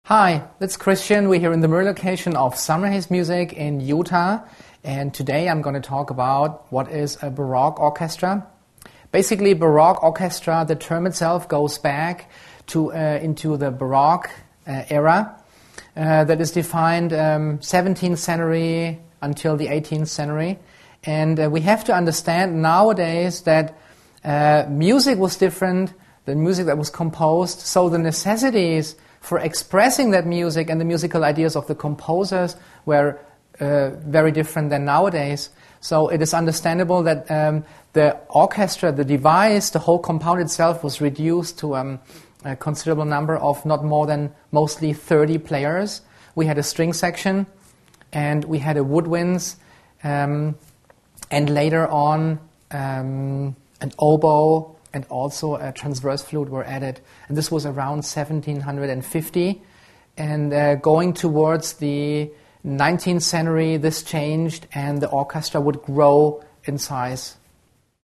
Hi, it's Christian. We're here in the Murray location of Summer Haze Music in Utah, and today I'm going to talk about what is a Baroque orchestra. Basically, Baroque orchestra, the term itself goes back to into the Baroque era that is defined 17th century until the 18th century. And we have to understand nowadays that music was different, the music that was composed, so the necessities for expressing that music and the musical ideas of the composers were very different than nowadays. So it is understandable that the orchestra, the device, the whole compound itself was reduced to a considerable number of not more than mostly 30 players. We had a string section and we had a woodwinds and later on an oboe and also a transverse flute were added. And this was around 1750. And going towards the 19th century, this changed and the orchestra would grow in size.